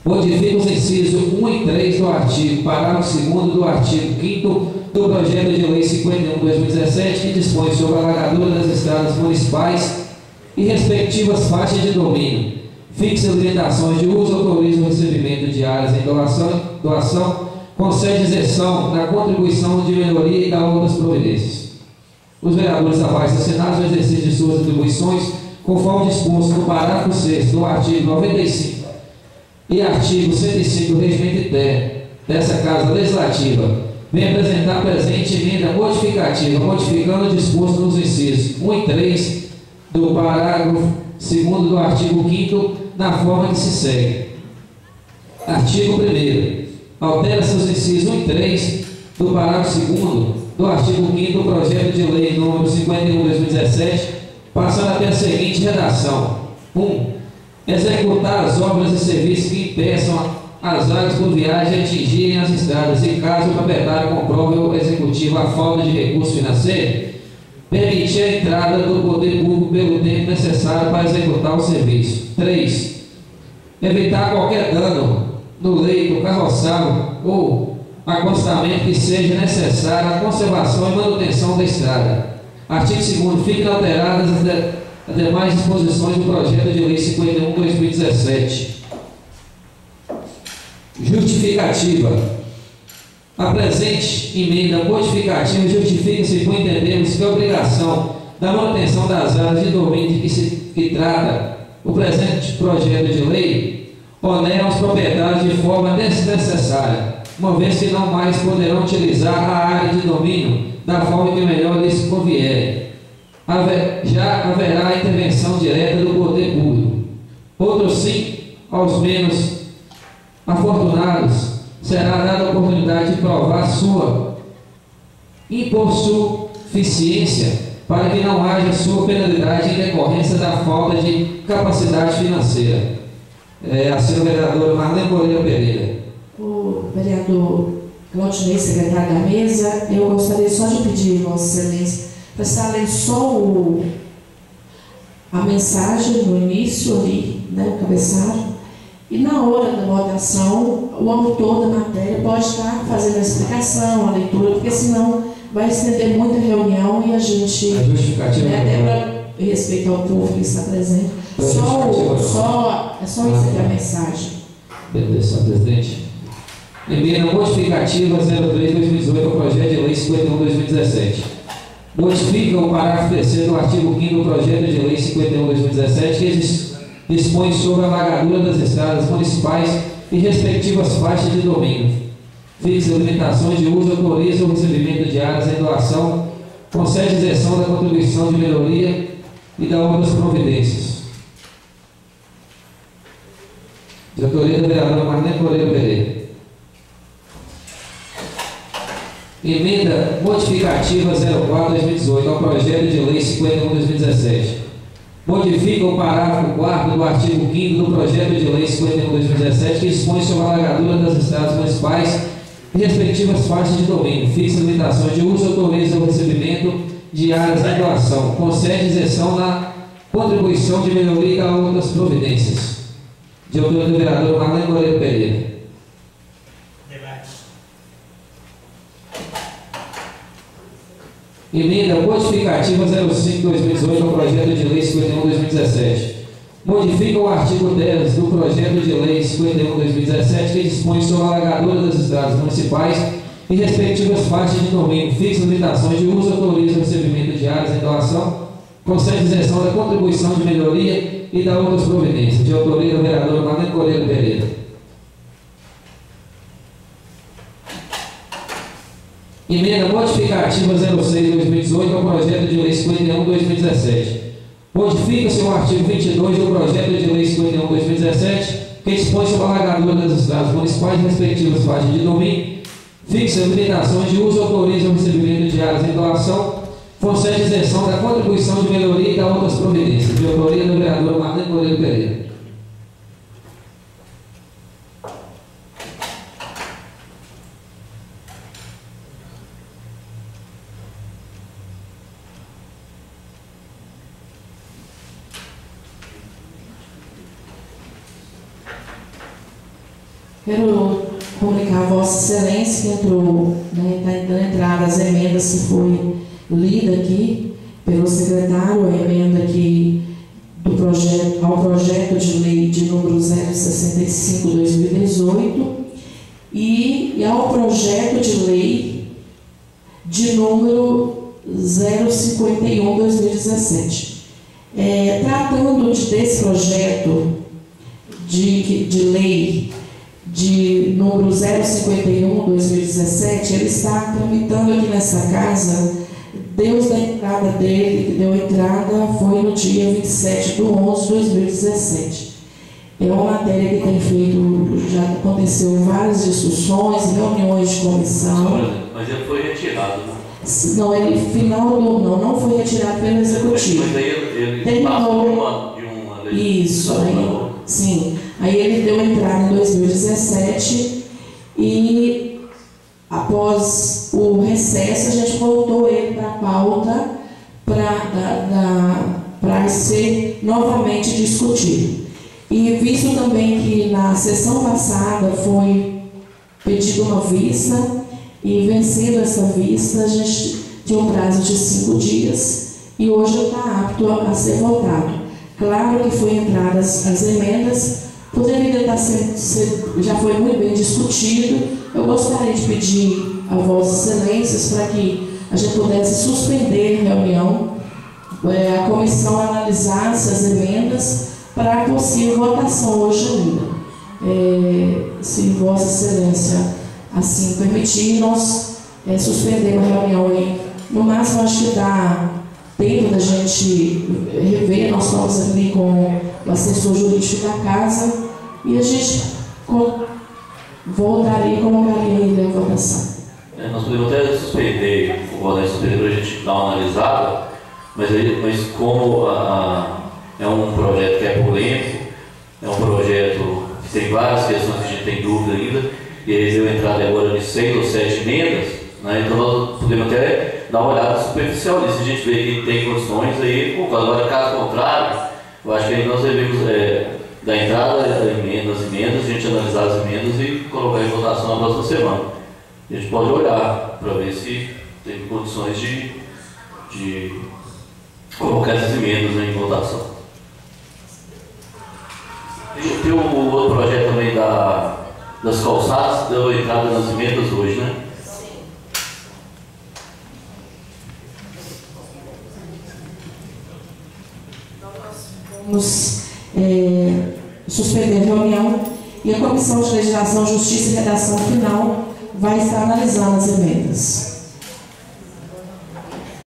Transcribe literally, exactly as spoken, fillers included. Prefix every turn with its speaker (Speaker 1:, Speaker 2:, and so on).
Speaker 1: Modifica os incisos um e três do artigo, parágrafo segundo do artigo quinto do projeto de lei cinquenta e um de dois mil e dezessete, que dispõe sobre a alargadura das estradas municipais e respectivas faixas de domínio. Fixa limitações de uso, autoriza o recebimento de áreas em doação, doação concede isenção na contribuição de melhoria e dá outras providências. Os vereadores abaixo assinados no exercício de suas atribuições, conforme disposto no parágrafo sexto do artigo noventa e cinco e artigo cento e cinco do Regimento Interno dessa Casa Legislativa, vem apresentar a presente emenda modificativa, modificando o disposto nos incisos um e três do parágrafo segundo do artigo quinto na forma que se segue. Artigo primeiro. Altera-se os incisos um e três do parágrafo segundo do artigo quinto do projeto de lei número cinquenta e um de dois mil e dezessete, passando a ter a seguinte redação. um. Executar as obras e serviços que impeçam as áreas fluviais de atingirem as estradas e, caso o proprietário comprove o executivo a falta de recurso financeiro, permitir a entrada do poder público pelo tempo necessário para executar o serviço. três. Evitar qualquer dano no leito, carroçado ou acostamento que seja necessário à conservação e manutenção da estrada. Artigo segundo. Fiquem alteradas as, de, as demais disposições do projeto de lei cinquenta e um de dois mil e dezessete. Justificativa. A presente emenda modificativa justifica-se por entendermos que a obrigação da manutenção das áreas de domínio de que se que trata o presente projeto de lei onera os proprietários de forma desnecessária, uma vez que não mais poderão utilizar a área de domínio da forma que melhor lhes convier. Haver, já haverá intervenção direta do poder público. Outro sim, aos menos afortunados, será dada a oportunidade de provar sua insuficiência para que não haja sua penalidade em decorrência da falta de capacidade financeira. É, a senhora vereadora Marlene Moreira Pereira.
Speaker 2: O vereador Claudinei, secretário da mesa, eu gostaria só de pedir, Vossa Excelência, para estar lendo só o, a mensagem no início ali, né, o cabeçalho, e na hora da votação, o autor da matéria pode estar fazendo a explicação, a leitura, porque senão vai estender muita reunião e a gente,
Speaker 1: a justificativa,
Speaker 2: né, até para respeitar o povo que está presente, só, o, só, é só isso aqui a mensagem.
Speaker 1: Beleza, senhor presidente. Emenda modificativa zero três de dois mil e dezoito ao projeto de lei cinquenta e um de dois mil e dezessete. Modifica o parágrafo terceiro do artigo quinto do projeto de lei cinquenta e um de dois mil e dezessete, que dispõe sobre a alargadura das estradas municipais e respectivas faixas de domínio. Fixa limitações de uso, autoriza o recebimento de áreas em doação, concede isenção da contribuição de melhoria e dá outras providências. De autoria da vereadora Marlene Moreira Pereira. Emenda modificativa zero quatro de dois mil e dezoito ao projeto de lei cinquenta e um de dois mil e dezessete. Modifica o parágrafo quarto do artigo quinto do projeto de lei cinquenta e um de dois mil e dezessete, que dispõe sobre a alargadura das estradas municipais e respectivas faixas de domínio. Fixa limitações de uso, autoriza o recebimento de áreas em doação, concede isenção na contribuição de melhoria e dá outras providências. De autoria do vereador Marlene Moreira Pereira. Emenda modificativa zero cinco de dois mil e dezoito ao projeto de lei cinquenta e um de dois mil e dezessete. Modifica o artigo dez do projeto de lei cinquenta e um de dois mil e dezessete, que dispõe sobre a alargadura das estradas municipais e respectivas faixas de domínio. Fixa limitações de uso, autoriza o recebimento de áreas em doação, concede isenção da contribuição de melhoria e dá outras providências. De autoria do vereador Marlene Moreira Pereira. Emenda modificativa zero seis de dois mil e dezoito ao projeto de lei cinquenta e um de dois mil e dezessete. Modifica-se o artigo vinte e dois do projeto de lei cinquenta e um de dois mil e dezessete, que dispõe sobre a alargadura das estradas municipais e respectivas faixas de domínio, fixa limitações de uso, autoriza o recebimento de áreas em doação, concede isenção da contribuição de melhoria e dá outras providências. De autoria do vereador Marlene Moreira Pereira.
Speaker 2: Quero comunicar a Vossa Excelência que entrou, né, está dando entrada às emendas que foi lida aqui pelo secretário, a emenda aqui do projeto, ao projeto de lei de número zero sessenta e cinco barra dois mil e dezoito e, e ao projeto de lei de número zero cinquenta e um barra dois mil e dezessete. É, tratando de, desse projeto de, de lei de número zero cinquenta e um barra dois mil e dezessete, ele está tramitando aqui nessa casa. Deus da entrada dele, que deu entrada, foi no dia vinte e sete de onze de dois mil e dezessete. É uma matéria que tem feito, já aconteceu várias discussões, reuniões de comissão.
Speaker 3: Mas ele foi retirado, né?
Speaker 2: Não, ele final do, não, não foi retirado pelo executivo.
Speaker 3: Mas aí ele, ele passou de uma, de uma lei.
Speaker 2: Isso, aí, sim. Aí ele deu entrada em dois mil e dezessete e após o recesso a gente voltou ele para a pauta para ser novamente discutido. E visto também que na sessão passada foi pedida uma vista, e vencendo essa vista, a gente tinha um prazo de cinco dias e hoje está apto a, a ser votado. Claro que foi entradas as emendas, poderia estar sendo, ser, já foi muito bem discutido. Eu gostaria de pedir a Vossas Excelências para que a gente pudesse suspender a reunião, é, a comissão analisasse as emendas para a possível votação hoje ainda. É, se Vossa Excelência assim permitir, nós é, suspendemos a reunião aí. No máximo, acho que dá tempo da gente rever. Nós estamos ali com o assessor jurídico da casa e a gente voltaria e colocaria ele a votação.
Speaker 3: É, nós podemos até suspender, concordar em suspender para a gente dar uma analisada, mas, aí, mas como a, a, é um projeto que é polêmico, é um projeto que tem várias questões que a gente tem dúvida ainda, e ele deu entrada agora de seis ou sete emendas, né? Então nós podemos até dar uma olhada superficial nisso. Se a gente vê que tem condições, aí, pô, agora caso contrário, eu acho que aí nós devemos é, dar entrada a emendas, emendas, a gente analisar as emendas e colocar em votação na próxima semana. A gente pode olhar para ver se tem condições de, de colocar essas emendas, né, em votação. E tem o outro projeto também da das calçadas, deu entrada nas emendas hoje, né?
Speaker 2: Sim. Nós vamos é, suspender a reunião e a Comissão de Legislação, Justiça e Redação Final vai estar analisando as emendas.